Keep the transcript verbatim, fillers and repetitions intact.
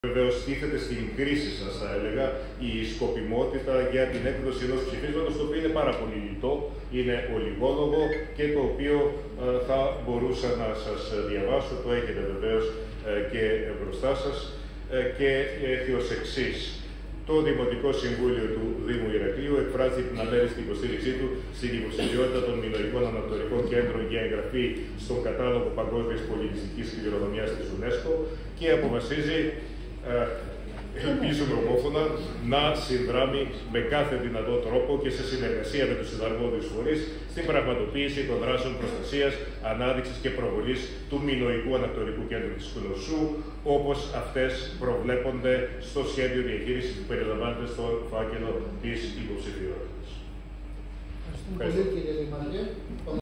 Βεβαίως, τίθεται στην κρίση σας, θα έλεγα, η σκοπιμότητα για την έκδοση ενός ψηφίσματος, το οποίο είναι πάρα πολύ λιτό, είναι ολιγόλογο και το οποίο ε, θα μπορούσα να σας διαβάσω, το έχετε βεβαίως ε, και μπροστά σας, ε, και έχει ως εξής. Το Δημοτικό Συμβούλιο του Δήμου Ηρακλείου εκφράζει την αμέριστη υποστήριξή του στην υποψηφιότητα των μινωικών αναπτωρικών κέντρων για εγγραφή στον κατάλογο Παγκόσμιας Πολιτιστικής Κληρονομιάς της UNESCO και αποφασίζει, ε, ελπίζουμε ομόφωνα, να συνδράμει με κάθε δυνατό τρόπο και σε συνεργασία με τους συναρμόδιους φορείς στην πραγματοποίηση των δράσεων προστασίας, ανάδειξης και προβολής του Μινωικού Αναπτωρικού Κέντρου της Κολοσσού, όπως αυτές προβλέπονται στο σχέδιο διαχείρισης που περιλαμβάνεται στο φάκελο της υποψηφιότητας. Ευχαριστούμε πολύ, κύριε Δημάρχε.